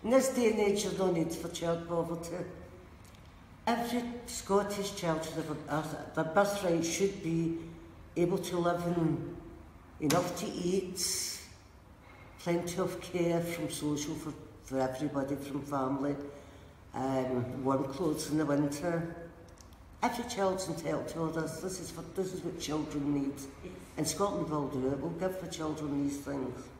In this day and age, there's no need for child poverty. Every Scottish child should have their birthright should be able to live in enough to eat, plenty of care from social for everybody, from family, warm clothes in the winter. Every child's entitled to all this. This is what children need. And Scotland will do it. We'll give the children these things.